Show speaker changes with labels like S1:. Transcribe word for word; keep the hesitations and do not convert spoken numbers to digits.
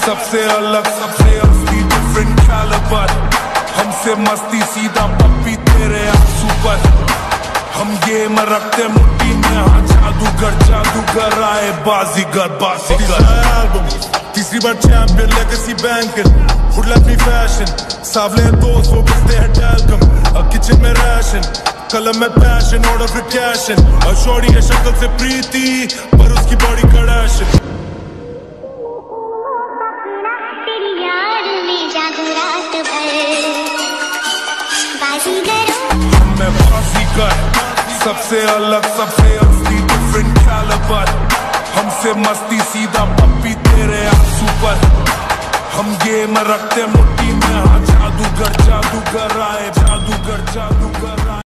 S1: सबसे अलग सबसे असली डिफरेंट कैलिबर, हमसे मस्ती सीधा पप्पी तेरे आंसू पर। हम गेम रखते मुट्ठी में, हाँ जादूगर जादूगर आए बाजीगर बाजीगर। तीसरी बार champion legacy banker, would like me fashion, सावले दोस्त वो पिसते हैं टैल्कम, किचन में राशन, कलम में पैशन, ऑर्डर फिर कैशन। और शॉर्टी है शक्ल से प्रीति पर उसकी बॉडी कड़ाशन।
S2: तेरी याद में जागूं रात भर, बाजीगर
S1: मैं बाजीगर, सबसे अलग सबसे असली डिफरेंट कैलिबर, हमसे मस्ती सीधा पप्पी तेरे आंसू पर। हम गेम रखते मुट्ठी में, हाँ जादूगर जादूगर आए जादूगर जादूगर आए।